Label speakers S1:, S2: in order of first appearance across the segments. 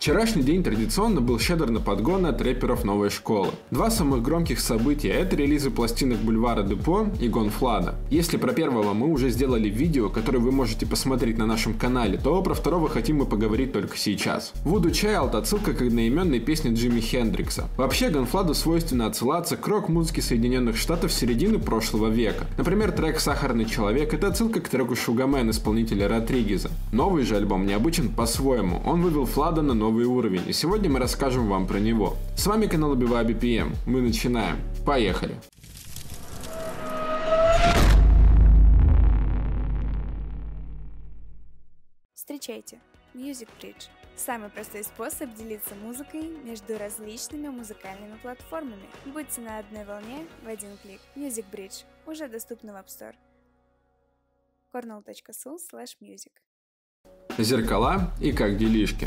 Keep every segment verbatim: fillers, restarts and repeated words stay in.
S1: Вчерашний день традиционно был щедр на подгоны от рэперов новой школы. Два самых громких события – это релизы пластинок Бульвара Депо и Гонфлада. Если про первого мы уже сделали видео, которое вы можете посмотреть на нашем канале, то про второго хотим мы поговорить только сейчас. Voodoo Child – отсылка к одноименной песне Джимми Хендрикса. Вообще Гонфладу свойственно отсылаться к рок-музыке Соединенных Штатов середины прошлого века. Например, трек «Сахарный человек» – это отсылка к треку Sugarman исполнителя Родригеза. Новый же альбом необычен по-своему. Он вывел Флада на новый уровень, и сегодня мы расскажем вам про него. С вами канал Убивай би пи эм. Мы начинаем. Поехали!
S2: Встречайте, Music Bridge. Самый простой способ делиться музыкой между различными музыкальными платформами. Будьте на одной волне в один клик. Music Bridge уже доступна в App Store. корнелл точка су слэш мьюзик.
S1: Зеркала и как делишки.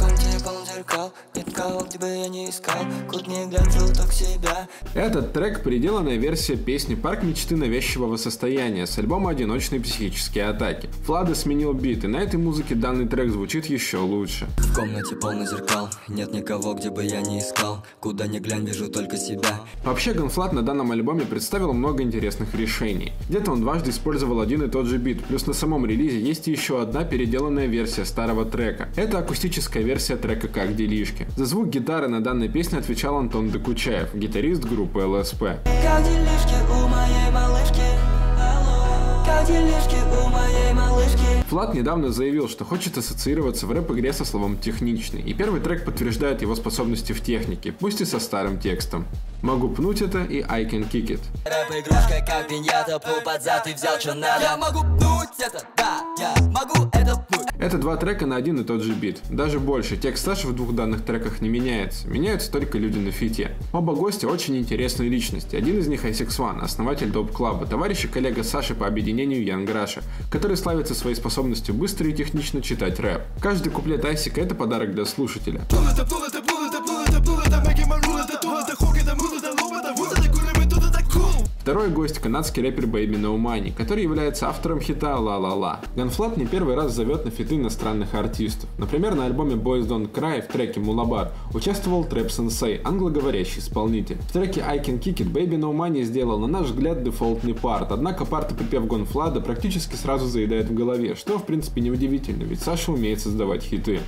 S1: Этот трек — переделанная версия песни «Парк мечты навязчивого состояния» с альбома «Одиночные психические атаки». Флада сменил бит, и на этой музыке данный трек звучит еще лучше.
S3: В комнате полный зеркал, нет никого, где бы я не искал. Куда ни глянь, вижу только себя.
S1: Вообще, Гонфлад на данном альбоме представил много интересных решений. Где-то он дважды использовал один и тот же бит, плюс на самом релизе есть еще одна переделанная версия старого трека. Это акустическая версия трека «Как делишки». За звук гитары на данной песне отвечал Антон Докучаев, гитарист группы эл эс пэ.
S4: Как делишки у моей малышки? Алло. Как делишки у моей малышки?
S1: Флад недавно заявил, что хочет ассоциироваться в рэп-игре со словом «техничный», и первый трек подтверждает его способности в технике, пусть и со старым текстом. «Могу пнуть это» и «I can kick it».
S4: Рэп-игрушка как пиньята, пул под зад и взял что надо. Я могу пнуть это, да, я могу это пнуть.
S1: Это два трека на один и тот же бит. Даже больше, текст Саши в двух данных треках не меняется. Меняются только люди на фите. Оба гостя очень интересные личности. Один из них Айсик Сван, основатель Доп Клаба, товарищ и коллега Саши по объединению Янг Раша, который славится своей способностью быстро и технично читать рэп. Каждый куплет Айсика — это подарок для слушателя. Второй гость — канадский рэпер Baby No Money, который является автором хита «Ла Ла Ла». Гонфлад не первый раз зовет на фиты иностранных артистов. Например, на альбоме Boys Don't Cry в треке «Мулабар» участвовал Tрэп Sensei, англоговорящий исполнитель. В треке «I Can Kick It» Baby No Money сделал, на наш взгляд, дефолтный парт, однако парт и припев Гонфлада практически сразу заедает в голове, что в принципе неудивительно, ведь Саша умеет создавать хиты.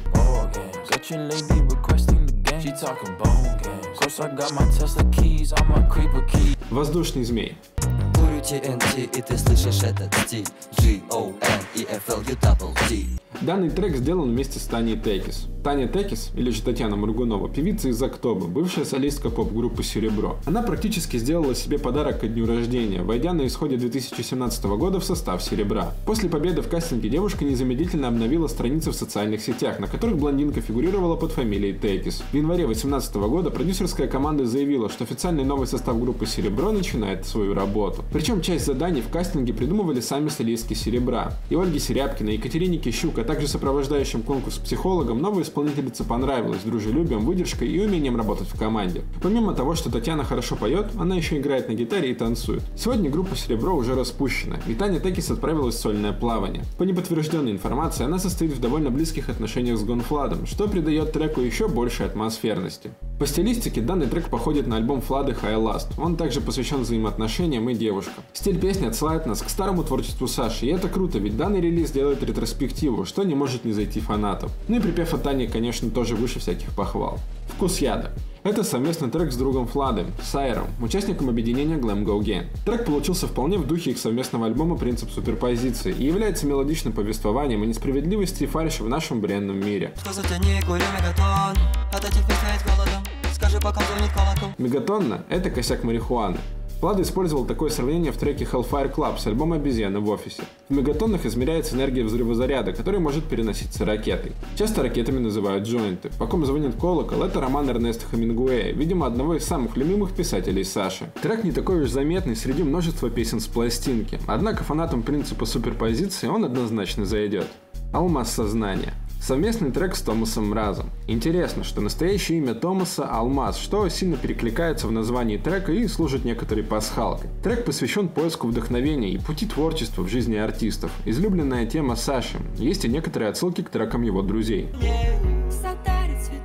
S1: Воздушный змей.
S3: ти эн ти, и ты слышишь этот стиль. джи о эн и эф эл ю дабл ди.
S1: Данный трек сделан вместе с Таней Текис. Таня Текис, или же Татьяна Моргунова, певица из Октоба, бывшая солистка поп-группы «Серебро». Она практически сделала себе подарок ко дню рождения, войдя на исходе две тысячи семнадцатого года в состав «Серебра». После победы в кастинге девушка незамедлительно обновила страницы в социальных сетях, на которых блондинка фигурировала под фамилией Текис. В январе две тысячи восемнадцатого года продюсерская команда заявила, что официальный новый состав группы «Серебро» начинает свою работу. Причем часть заданий в кастинге придумывали сами солистки «Серебра». И Ольге Серябкиной, и Екатерине Кищук, а также сопровождающим конкурс психологам, новая исполнительница понравилась дружелюбием, выдержкой и умением работать в команде. Помимо того, что Татьяна хорошо поет, она еще играет на гитаре и танцует. Сегодня группа «Серебро» уже распущена, и Таня Текис отправилась в сольное плавание. По неподтвержденной информации, она состоит в довольно близких отношениях с Гонфладом, что придает треку еще большей атмосферности. По стилистике данный трек походит на альбом Флады High Last. Он также посвящен взаимоотношениям и девушкам. Стиль песни отсылает нас к старому творчеству Саши, и это круто, ведь данный релиз делает ретроспективу, что не может не зайти фанатов. Ну и припев от Тани, конечно, тоже выше всяких похвал. Вкус яда. Это совместный трек с другом Фладом, Сайром, участником объединения Glam Go Gang. Трек получился вполне в духе их совместного альбома «Принцип суперпозиции» и является мелодичным повествованием о несправедливости и фальши в нашем бренном мире. Мегатонна — это косяк марихуаны. Флада использовал такое сравнение в треке Hellfire Club с альбома «Обезьяны в офисе». В мегатоннах измеряется энергия взрыва заряда, который может переноситься ракетой. Часто ракетами называют джойнты. По ком звонит колокол — это роман Эрнеста Хемингуэя, видимо, одного из самых любимых писателей Саши. Трек не такой уж заметный среди множества песен с пластинки, однако фанатам принципа суперпозиции он однозначно зайдет. Алмаз сознания. Совместный трек с Томасом Мразом. Интересно, что настоящее имя Томаса — Алмаз, что сильно перекликается в названии трека и служит некоторой пасхалкой. Трек посвящен поиску вдохновения и пути творчества в жизни артистов. Излюбленная тема Саши. Есть и некоторые отсылки к трекам его друзей.
S4: Сотарит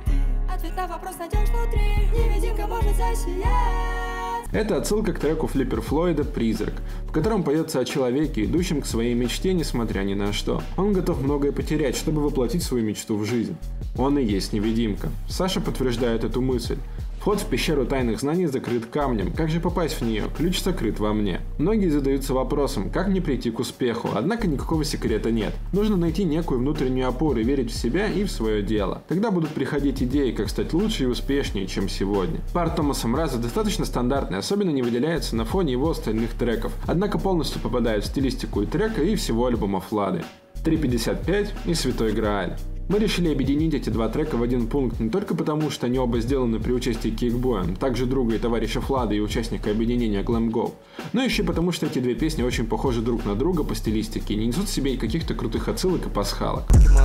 S1: Это отсылка к треку Флиппер Флойда «Призрак», в котором поется о человеке, идущем к своей мечте, несмотря ни на что. Он готов многое потерять, чтобы воплотить свою мечту в жизнь. Он и есть невидимка. Саша подтверждает эту мысль. Вход в пещеру тайных знаний закрыт камнем. Как же попасть в нее? Ключ сокрыт во мне. Многие задаются вопросом, как мне прийти к успеху, однако никакого секрета нет. Нужно найти некую внутреннюю опору, верить в себя и в свое дело. Тогда будут приходить идеи, как стать лучше и успешнее, чем сегодня. Пар Томаса Мраза достаточно стандартный, особенно не выделяется на фоне его остальных треков, однако полностью попадает в стилистику и трека, и всего альбома Флады. три пятьдесят пять и Святой Грааль. Мы решили объединить эти два трека в один пункт не только потому, что они оба сделаны при участии Кикбоя, также друга и товарища Флада и участника объединения Glam Go, но еще потому, что эти две песни очень похожи друг на друга по стилистике и не несут в себе каких-то крутых отсылок и пасхалок.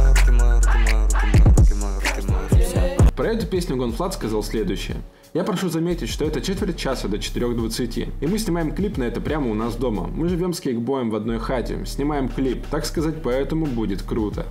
S1: Про эту песню Гонфлад сказал следующее. Я прошу заметить, что это четверть часа до четырёх двадцати, и мы снимаем клип на это прямо у нас дома. Мы живем с Кикбоем в одной хате, снимаем клип, так сказать, поэтому будет круто.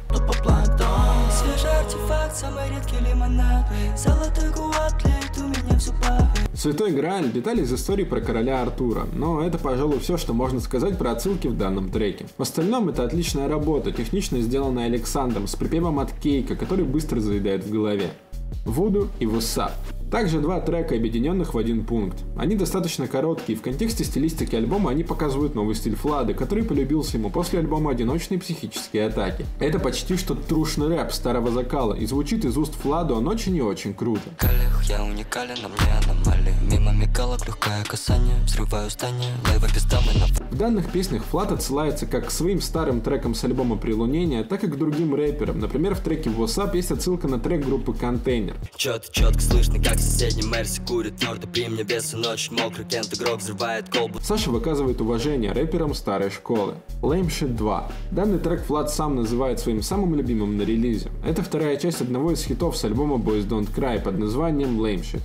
S1: Святой Грааль – детали из истории про короля Артура, но это, пожалуй, все, что можно сказать про отсылки в данном треке. В остальном это отличная работа, технично сделанная Александром, с припевом от Кейка, который быстро заедает в голове. Вуду и Вусап. Также два трека, объединенных в один пункт. Они достаточно короткие, в контексте стилистики альбома они показывают новый стиль Флады, который полюбился ему после альбома «Одиночные психические атаки». Это почти что трушный рэп старого закала, и звучит из уст Фладу он очень и очень круто.
S3: Я уникален, на мне аномалии. Мимо мигалок, легкое касание, взрываю здание, лайва пиздамы на...
S1: В данных песнях Флад отсылается как к своим старым трекам с альбома «Прелунение», так и к другим рэперам. Например, в треке «Восап» есть отсылка на трек группы «Контейнер».
S3: Чётко, чётко слышно, как соседний Мерси курит твердо, при мне без и ночь мокрый, кент игрок взрывает колбу.
S1: Саша выказывает уважение рэперам старой школы. Lame Shit два. Данный трек Флад сам называет своим самым любимым на релизе. Это вторая часть одного из хитов с альбома Boys Don't Cry под названием Lame Shit.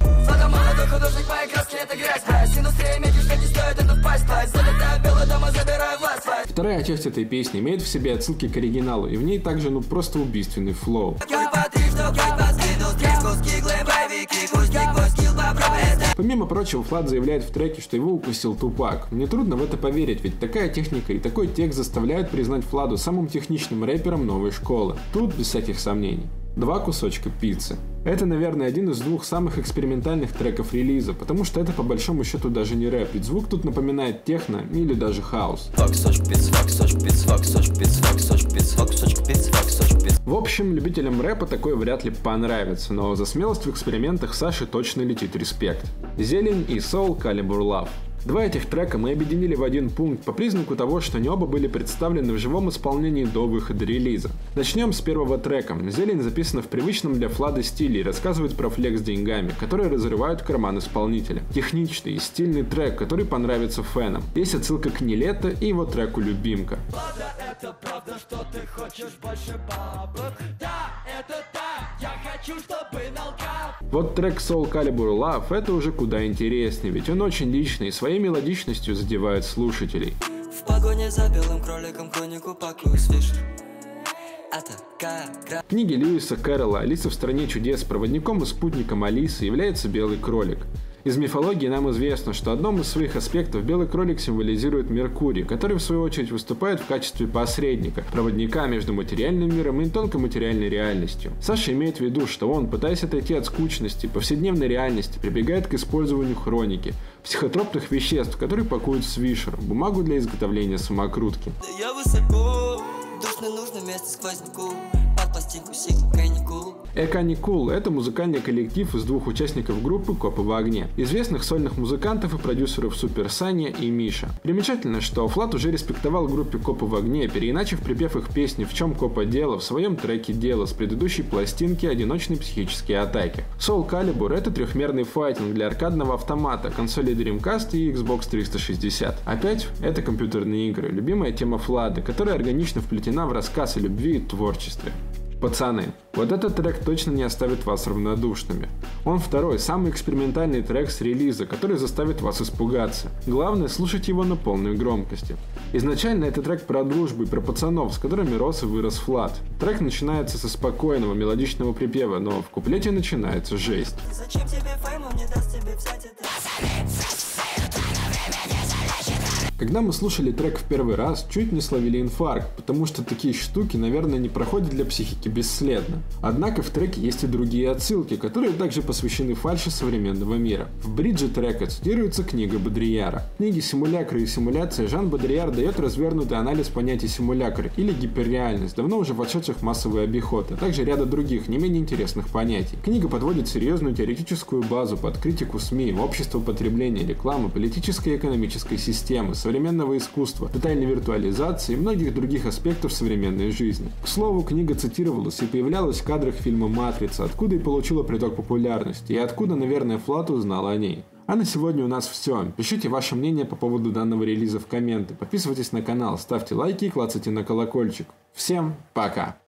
S1: Вторая часть этой песни имеет в себе отсылки к оригиналу, и в ней также ну просто убийственный флоу. Помимо прочего, Флад заявляет в треке, что его укусил Тупак. Мне трудно в это поверить, ведь такая техника и такой текст заставляют признать Фладу самым техничным рэпером новой школы. Тут без всяких сомнений. Два кусочка пиццы. Это, наверное, один из двух самых экспериментальных треков релиза, потому что это по большому счету даже не рэп, ведь звук тут напоминает техно или даже хаус. В общем, любителям рэпа такое вряд ли понравится, но за смелость в экспериментах Саши точно летит респект. Зелень и Soul Calibur Love. Два этих трека мы объединили в один пункт по признаку того, что они оба были представлены в живом исполнении до выхода релиза. Начнем с первого трека. Зелень записана в привычном для Флада стиле и рассказывает про флекс с деньгами, которые разрывают карман исполнителя. Техничный и стильный трек, который понравится фэнам. Есть отсылка к Нилетто и его треку «Любимка».
S5: Это правда, что ты хочешь больше бабок? Да, это да, я хочу, чтобы налкал.
S1: Вот трек Soul Calibur Love это уже куда интереснее, ведь он очень личный и своей мелодичностью задевает слушателей.
S3: В погоне за белым кроликом конику пакую свиш.
S1: В книге Льюиса Кэрролла «Алиса в стране чудес» проводником и спутником Алисы является белый кролик. Из мифологии нам известно, что одном из своих аспектов белый кролик символизирует Меркурий, который в свою очередь выступает в качестве посредника, проводника между материальным миром и тонкоматериальной реальностью. Саша имеет в виду, что он, пытаясь отойти от скучности, повседневной реальности, прибегает к использованию хроники, психотропных веществ, которые пакуют в свишер, бумагу для изготовления самокрутки.
S3: Я высоко, душно нужно место сквозняку, под пластинку сигма каникул.
S1: Эканикул – это музыкальный коллектив из двух участников группы «Копы в огне», известных сольных музыкантов и продюсеров Супер Саня и Миша. Примечательно, что Флад уже респектовал группе «Копы в огне», переиначив припев их песни «В чем копа дело» в своем треке «Дело» с предыдущей пластинки «Одиночные психические атаки». Soul Calibur – это трехмерный файтинг для аркадного автомата, консолей Dreamcast и Xbox триста шестьдесят. Опять, это компьютерные игры, любимая тема Флада, которая органично вплетена в рассказ о любви и творчестве. Пацаны, вот этот трек точно не оставит вас равнодушными. Он второй, самый экспериментальный трек с релиза, который заставит вас испугаться. Главное, слушать его на полной громкости. Изначально это трек про дружбу и про пацанов, с которыми рос и вырос Флат. Трек начинается со спокойного мелодичного припева, но в куплете начинается жесть.
S4: Зачем тебе фейм, он не даст тебе взять это?
S1: Когда мы слушали трек в первый раз, чуть не словили инфаркт, потому что такие штуки, наверное, не проходят для психики бесследно. Однако в треке есть и другие отсылки, которые также посвящены фальши современного мира. В бридже трека цитируется книга Бодрияра. В книге «Симулякры и симуляции» Жан Бодрияр дает развернутый анализ понятий симулякр или гиперреальность, давно уже вошедших в массовый обиход, а также ряда других, не менее интересных понятий. Книга подводит серьезную теоретическую базу под критику СМИ, общества потребления, рекламы, политической и экономической системы, современного искусства, тотальной виртуализации и многих других аспектов современной жизни. К слову, книга цитировалась и появлялась в кадрах фильма «Матрица», откуда и получила приток популярности, и откуда, наверное, Флат узнал о ней. А на сегодня у нас все. Пишите ваше мнение по поводу данного релиза в комменты, подписывайтесь на канал, ставьте лайки и клацайте на колокольчик. Всем пока!